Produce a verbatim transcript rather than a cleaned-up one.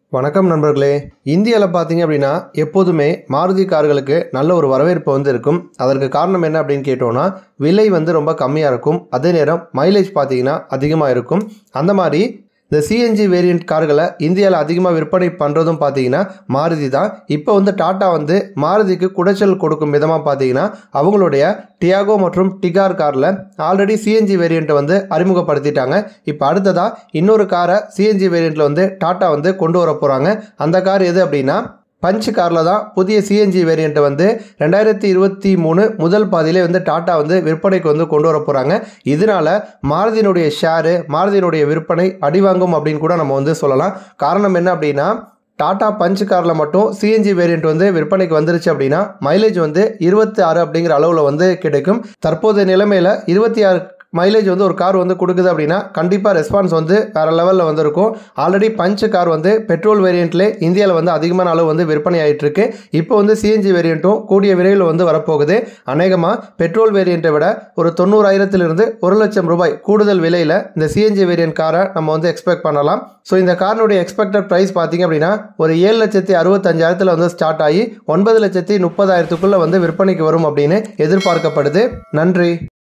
வணக்கம் நண்பர்களே. இந்தியாவில் பார்த்தீங்க அப்படின்னா எப்போதுமே மாருதி கார்களுக்கு நல்ல ஒரு வரவேற்பு வந்து இருக்கும். அதற்கு காரணம் என்ன அப்படின்னு கேட்டோம்னா, விலை வந்து ரொம்ப கம்மியாக இருக்கும். அதே நேரம் மைலேஜ் பார்த்தீங்கன்னா அதிகமாக இருக்கும். அந்த மாதிரி இந்த சிஎன்ஜி வேரியண்ட் கார்களை இந்தியாவில் அதிகமாக விற்பனை பண்ணுறதும் பார்த்தீங்கன்னா மாருதி தான். இப்போ வந்து டாட்டா வந்து மாருதிக்கு குடைச்சல் கொடுக்கும் விதமாக பார்த்தீங்கன்னா அவங்களுடைய டியாகோ மற்றும் டிகார் காரில் ஆல்ரெடி சிஎன்ஜி வேரியண்ட்டை வந்து அறிமுகப்படுத்திட்டாங்க. இப்போ அடுத்ததாக இன்னொரு காரை சிஎன்ஜி வேரியண்ட்டில் வந்து டாட்டா வந்து கொண்டு வர போகிறாங்க. அந்த கார் எது அப்படின்னா பஞ்ச் காரில் தான் புதிய சிஎன்ஜி வேரியண்ட்டை வந்து ரெண்டாயிரத்தி இருபத்தி மூணு முதல் பாதியிலே வந்து டாட்டா வந்து விற்பனைக்கு வந்து கொண்டு வர போகிறாங்க. இதனால் மாருதியினுடைய ஷேரு மாருதியினுடைய விற்பனை அடிவாங்கும் அப்படின்னு கூட நம்ம வந்து சொல்லலாம். காரணம் என்ன அப்படின்னா, டாட்டா பஞ்ச் காரில் மட்டும் சிஎன்ஜி வேரியண்ட் வந்து விற்பனைக்கு வந்துருச்சு அப்படின்னா மைலேஜ் வந்து இருபத்தி ஆறு அப்படிங்கிற அளவில் வந்து கிடைக்கும். தற்போதைய நிலைமையில் இருபத்தி ஆறு மைலேஜ் வந்து ஒரு கார் வந்து கொடுக்குது அப்படின்னா கண்டிப்பாக ரெஸ்பான்ஸ் வந்து வேறு லெவலில் வந்துருக்கும். ஆல்ரெடி பஞ்ச் கார் வந்து பெட்ரோல் வேரியண்ட்லேயே இந்தியாவில் வந்து அதிகமான அளவு வந்து விற்பனை ஆகிட்டு இருக்கு. இப்போ வந்து சிஎன்ஜி வேரியண்ட்டும் கூடிய விரைவில் வந்து வரப்போகுது. அநேகமாக பெட்ரோல் வேரியண்ட்டை விட ஒரு தொண்ணூறாயிரத்திலிருந்து ஒரு லட்சம் ரூபாய் கூடுதல் விலையில் இந்த சிஎன்ஜி வேரியண்ட் காரை நம்ம வந்து எக்ஸ்பெக்ட் பண்ணலாம். ஸோ இந்த காரினுடைய எக்ஸ்பெக்டட் ப்ரைஸ் பார்த்தீங்க அப்படின்னா ஒரு ஏழு லட்சத்தி அறுபத்தஞ்சாயிரத்தில் வந்து ஸ்டார்ட் ஆகி ஒன்பது லட்சத்தி முப்பதாயிரத்துக்குள்ளே வந்து விற்பனைக்கு வரும் அப்படின்னு எதிர்பார்க்கப்படுது. நன்றி.